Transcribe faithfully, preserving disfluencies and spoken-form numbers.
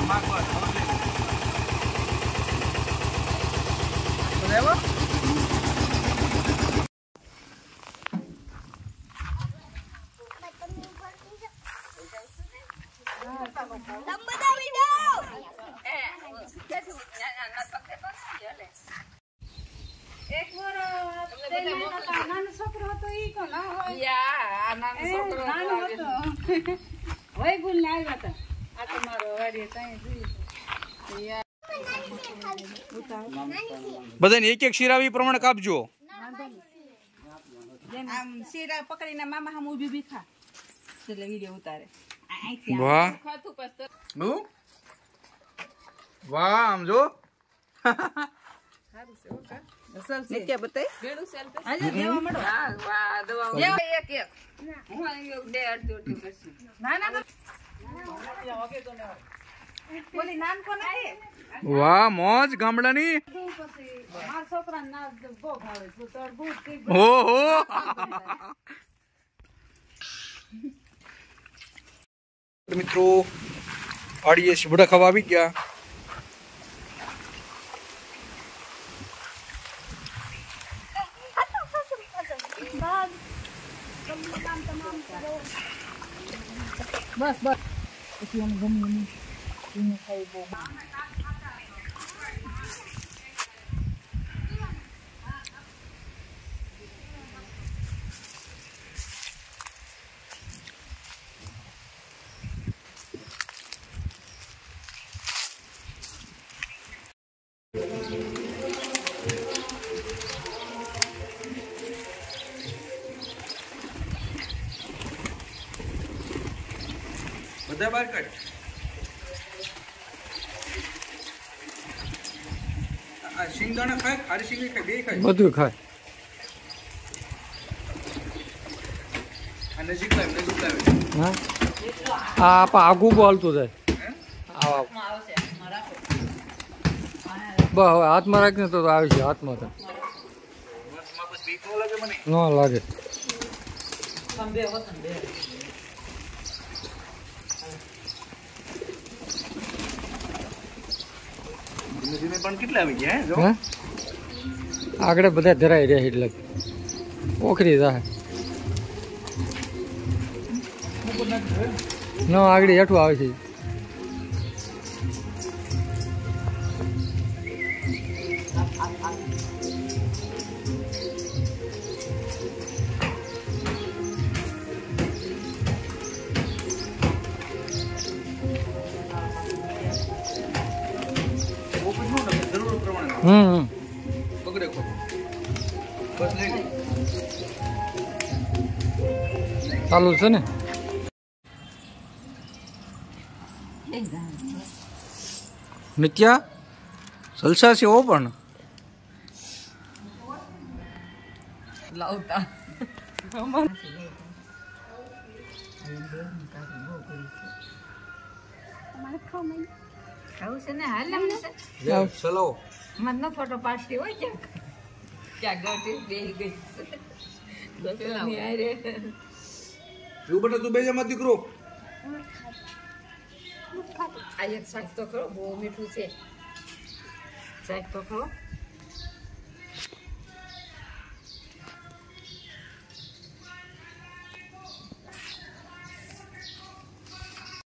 બધાને એક એક શીરા પ્રમાણે કાપજો. આમ શીરા પકડીને મામા હમ ઊભી બી ખા એટલે વિડિયો ઉતારે. વાહ વાહ આમ જો નિત્યા બતાઈ બેડું સેલ પે આજે દેવા મળો. હા વાહ દવા દેવા એક એક હું અહીં બે અડધી અડધી કરશું. ના ના બોલી નામ કોને છે? વાહ મોજ ગામડાની. માર છોકરા ના બહુ ભાવે છે તો બહુ ઠીક. ઓહો મિત્રો આડીએ શીબડા ખાવા આવી ગયા. બસ બસ પછી અમે ગમે એને ખાઈ બહુ બધા બાર કાઢ. આ શિંગદાણા ખાય, ખારી શીંગી ખાય, બે ખાય, બધું ખાય. આ નજીક લાવ, નજીક લાવ. હા આ આપા આગુ બોલતું જાય. આવ બસ હવે હાથમાં રાખીને તો આવી છે. હાથમાં તો ન લાગે. પણ કેટલા આવી ગયા હે જો. આગળ બધા ધરાઈ રહ્યા એટલે ઓખરી જાય. ન આગળ હેઠું આવે છે. હમ પકડે કો બસ લઈ લે. ચાલુ છે ને. નિત્યા જલસા છે ઓ પણ લાવતા ખાવું છે ને હાલ ચલો મતનો ફોટો પાડતી હોય છે ક્યાં ગટી બે ગઈ જો બેટા તું બેજા મત દીકરો. આ એક શાક તો ખરો બહુ મીઠું છે. શાક તો ખરો